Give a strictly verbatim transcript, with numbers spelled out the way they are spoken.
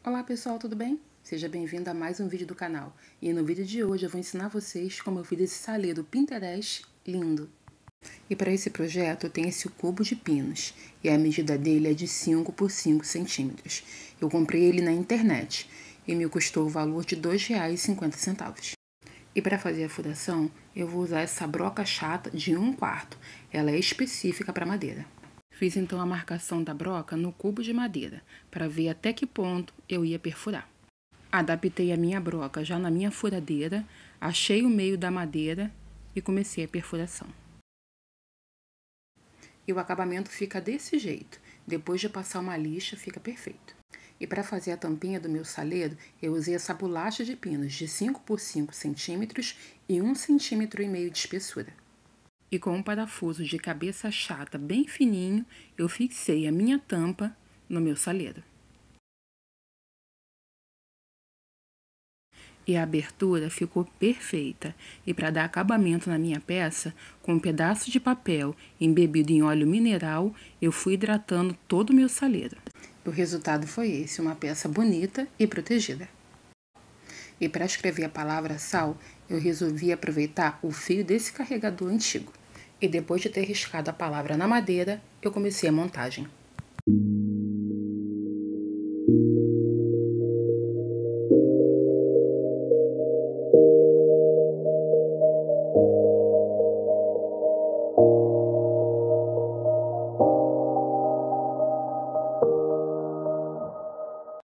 Olá pessoal, tudo bem? Seja bem-vindo a mais um vídeo do canal. E no vídeo de hoje eu vou ensinar vocês como eu fiz esse saleiro Pinterest lindo. E para esse projeto eu tenho esse cubo de pinos. E a medida dele é de cinco por cinco centímetros. Eu comprei ele na internet e me custou o valor de dois reais e cinquenta centavos. E para fazer a furação eu vou usar essa broca chata de um quarto. Ela é específica para madeira. Fiz então a marcação da broca no cubo de madeira, para ver até que ponto eu ia perfurar. Adaptei a minha broca já na minha furadeira, achei o meio da madeira e comecei a perfuração. E o acabamento fica desse jeito, depois de passar uma lixa fica perfeito. E para fazer a tampinha do meu saleiro, eu usei essa bolacha de pinos de cinco por cinco centímetros e um centímetro e meio de espessura. E com um parafuso de cabeça chata bem fininho, eu fixei a minha tampa no meu saleiro. E a abertura ficou perfeita. E para dar acabamento na minha peça, com um pedaço de papel embebido em óleo mineral, eu fui hidratando todo o meu saleiro. O resultado foi esse, uma peça bonita e protegida. E para escrever a palavra sal, eu resolvi aproveitar o fio desse carregador antigo. E depois de ter riscado a palavra na madeira, eu comecei a montagem.